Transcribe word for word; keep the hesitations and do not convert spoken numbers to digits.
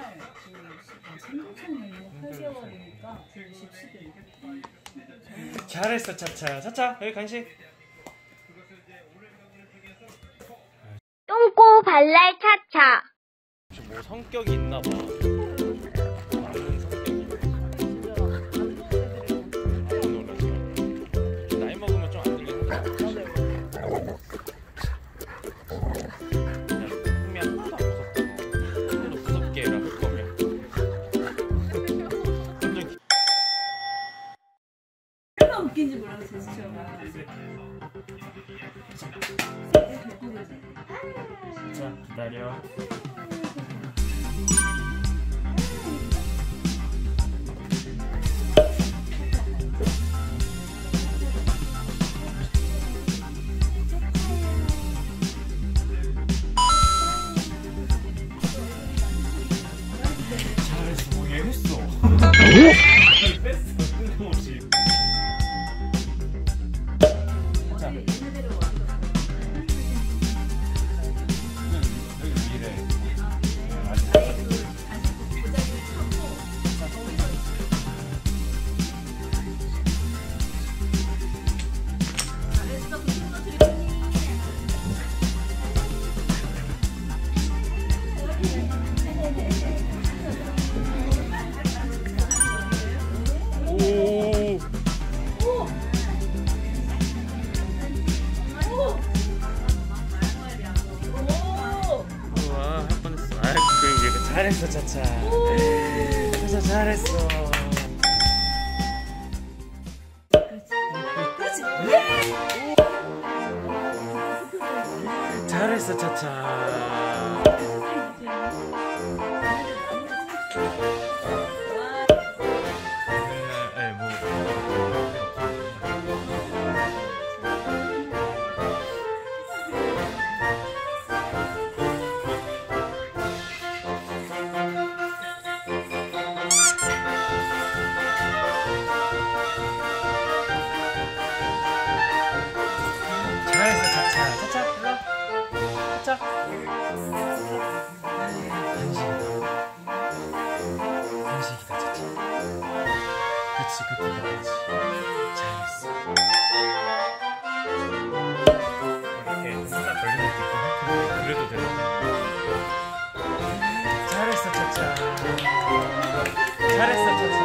잘했어 차차. 차차 여기 간식. 똥꼬 발랄 차차. 혹시 뭐 성격이 있나 봐. 많은 성격이. 나이 먹으면 좀 안 들리는 거. 흥미 하나도 안 무섭다. 너 무섭게 해라 할 거면. 얼마나 웃긴지 몰라서 제스처가. 자 기다려. 잘했어. 뭐 얘 했어. 뺐어. 뜬금없이. 자. 잘했어 차차. 차차 잘했어. 잘했어 차차. 맨날 뭐 잘했어 차차. 차차 일로 와. 차차. 간식이다 차차. 그치 그렇게 가야지. 잘했어. 이렇게 하나 걸리는 게 있고 그래도 되나? 잘했어 차차. 잘했어 차차.